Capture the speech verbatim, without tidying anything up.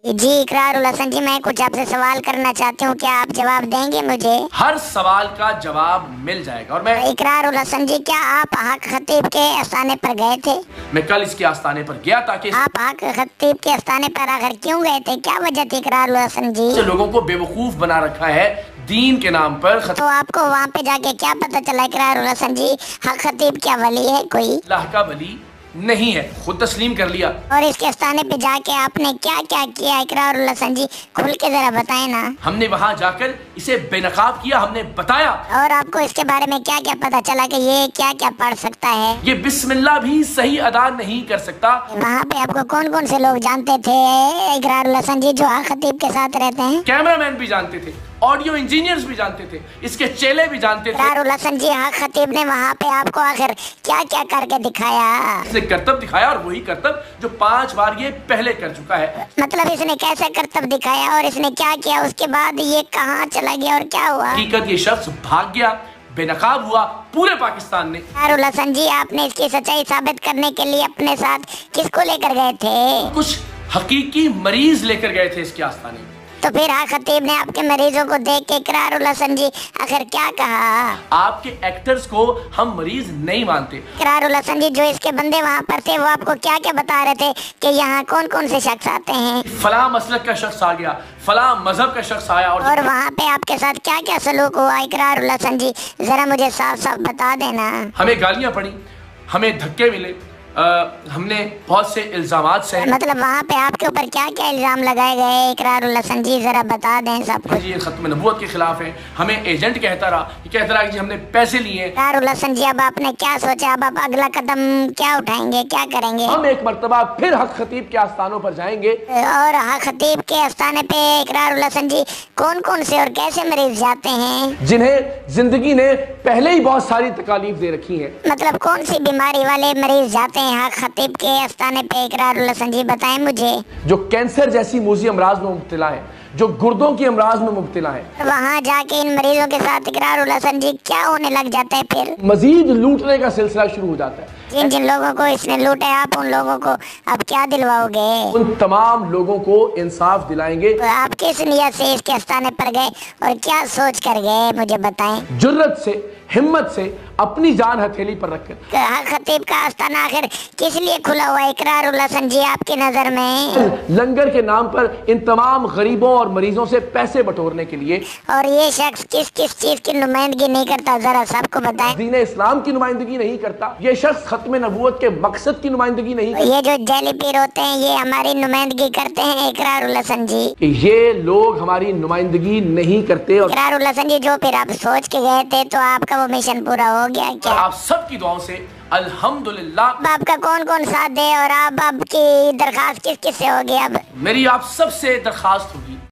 جی اقرار الحسن جی، میں کچھ آپ سے سوال کرنا چاہتی ہوں، کیا آپ جواب دیں گے مجھے؟ ہر سوال کا جواب مل جائے گا۔ اور میں اقرار الحسن جی، کیا آپ حق خطیب کے آستانے پر گئے تھے؟ میں کل اس کے آستانے پر گیا تاکہ آپ حق خطیب کے آستانے پر آخر کیوں گئے تھے؟ کیا وجہ تھی اقرار الحسن جی؟ لوگوں کو بے وقوف بنا رکھا ہے دین کے نام پر۔ تو آپ کو وہاں پہ جا کے کیا پتہ چلا اقرار الحسن جی حق خطیب کیا ولی ہے کوئی؟ اللہ کا ولی نہیں ہے، خود تسلیم کر لیا۔ اور اس کے آستانے پہ جا کے آپ نے کیا کیا کیا اقرار الحسن جی؟ کھل کے ذرا بتائیں نا۔ ہم نے وہاں جا کر اسے بے نقاب کیا، ہم نے بتایا۔ اور آپ کو اس کے بارے میں کیا کیا پتہ چلا کہ یہ کیا کیا پڑھ سکتا ہے؟ یہ بسم اللہ بھی صحیح ادا نہیں کر سکتا۔ وہاں پہ آپ کو کون کون سے لوگ جانتے تھے اقرار الحسن جی جو حق خطیب کے ساتھ رہتے ہیں؟ کیمرہ مین بھی جانتے تھے، آڈیو انجینئرز بھی جانتے تھے، اس کے چیلے بھی جانتے تھے۔ اقرار الحسن جی حق خطیب نے وہاں پہ آپ کو آخر کیا کیا کر کے دکھایا؟ اس نے کرتب دکھایا، اور وہی کرتب جو پانچ بار یہ پہلے کر چکا ہے۔ مطلب اس نے کیسے کرتب دکھایا اور اس نے کیا کیا؟ اس کے بعد یہ کہاں چلا گیا اور کیا ہوا؟ حقیقت یہ شخص بھاگ گیا، بے نقاب ہوا، پورے پاکستان نے۔ اقرار الحسن جی، آپ نے اس کی سچائی ثابت کرنے کے لیے اپنے ساتھ کس کو لے کر گئے تھے؟ کچھ حقیقی مریض لے کر گئے تھے اس کے آستانے میں۔ تو پھر حق خطیب نے آپ کے مریضوں کو دیکھ کے اقرار الحسن جی آخر کیا کہا؟ آپ کے ایکٹرز کو ہم مریض نہیں مانتے۔ اقرار الحسن جی جو اس کے بندے وہاں پر تھے وہ آپ کو کیا کیا بتا رہے تھے کہ یہاں کون کون سے شخص آتے ہیں؟ فلاں مسلک کا شخص آ گیا، فلاں مذہب کا شخص آیا، اور اور وہاں پہ آپ کے ساتھ کیا کیا سلوک ہوا اقرار الحسن جی؟ ذرا مجھے صاف صاف بتا دینا۔ ہمیں گالیاں پڑی، ہمیں دھکے ملے، ہم نے بہت سے الزامات سے۔ مطلب وہاں پہ آپ کے اوپر کیا کیا الزام لگائے گئے اقرار الحسن جی؟ ذرا بتا دیں سب کچھ۔ یہ ختم نبوت کے خلاف ہے، ہمیں ایجنٹ کہتا رہا، یہ کہتا رہا کہ ہم نے پیسے لیے۔ اقرار الحسن جی اب آپ نے کیا سوچا؟ اب آپ اگلا قدم کیا اٹھائیں گے، کیا کریں گے؟ ہم ایک مرتبہ پھر حق خطیب کے آستانوں پر جائیں گے۔ اور حق خطیب کے آستانے پہ اقرار الحسن جی کون کون سے اور کیسے مریض جاتے ہیں جنہیں زندگی نے پہلے ہی بہت ساری تکالیف دے رکھی ہیں؟ مطلب کون سی بیماری والے مریض جاتے ہیں حق خطیب کے آستانے پہ اقرار الحسن جی؟ بتائیں مجھے۔ جو کینسر جیسی موذی امراض میں مبتلا ہیں، جو گردوں کی امراض میں مبتلا ہیں۔ وہاں جا کے ان مریضوں کے ساتھ اقرار الحسن جی کیا ہونے لگ جاتا ہے پھر؟ مزید لوٹنے کا سلسلہ شروع ہو جاتا ہے۔ جن جن لوگوں کو اس نے لوٹے آپ ان لوگوں کو اب کیا دلواؤ گے؟ ان تمام لوگوں کو انصاف دلائیں گے۔ تو آپ کس نیت سے اس کے آستانے پر گئے اور کیا سوچ کر گئے مجھے بتائیں؟ جرت سے، ہمت سے، اپنی جان ہتھیلی پر رکھ کر۔ حق خطیب کا آستانہ آخر کس لیے کھلا ہوا اقرار الحسن جی آپ کی نظر میں؟ لنگر کے نام پر ان تمام غریبوں اور مریضوں سے پیسے بٹورنے کے لیے۔ اور یہ شخص کس کس چیز کی نمائندگی نہیں کرتا ذرا سب کو بتائیں؟ دین اسلام کی نمائندگی نہیں کرتا، یہ شخص ختم نبوت کے مقصد کی نمائندگی نہیں کرتا۔ یہ جو جیلی پیر ہوتے ہیں یہ ہماری نمائندگی کرتے ہیں اقرار الحسن جی؟ یہ لوگ ہماری نمائندگی نہیں کرتے۔ اور اقرار الحسن جی جو پھر آپ سوچ کے گئے تھے تو آپ کا وہ مشن پورا ہو گیا کیا؟ آپ سب کی دعاؤں سے الحمدللہ۔ آپ کا کون کون ساتھ دے اور آپ آپ کی درخواست کس کس سے ہوگی اب؟ میری آپ سب سے درخواست ہوگی